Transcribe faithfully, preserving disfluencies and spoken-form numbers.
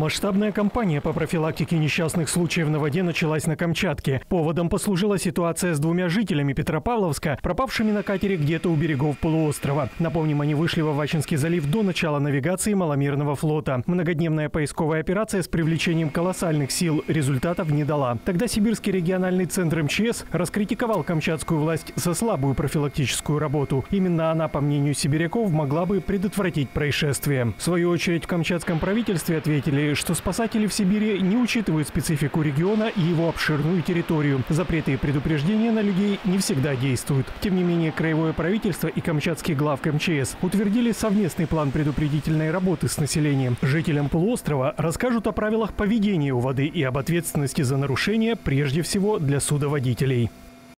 Масштабная кампания по профилактике несчастных случаев на воде началась на Камчатке. Поводом послужила ситуация с двумя жителями Петропавловска, пропавшими на катере где-то у берегов полуострова. Напомним, они вышли в Авачинский залив до начала навигации маломерного флота. Многодневная поисковая операция с привлечением колоссальных сил результатов не дала. Тогда Сибирский региональный центр эм че эс раскритиковал камчатскую власть за слабую профилактическую работу. Именно она, по мнению сибиряков, могла бы предотвратить происшествие. В свою очередь в камчатском правительстве ответили, что спасатели в Сибири не учитывают специфику региона и его обширную территорию. Запреты и предупреждения на людей не всегда действуют. Тем не менее, краевое правительство и камчатский главк эм че эс утвердили совместный план предупредительной работы с населением. Жителям полуострова расскажут о правилах поведения у воды и об ответственности за нарушения, прежде всего для судоводителей.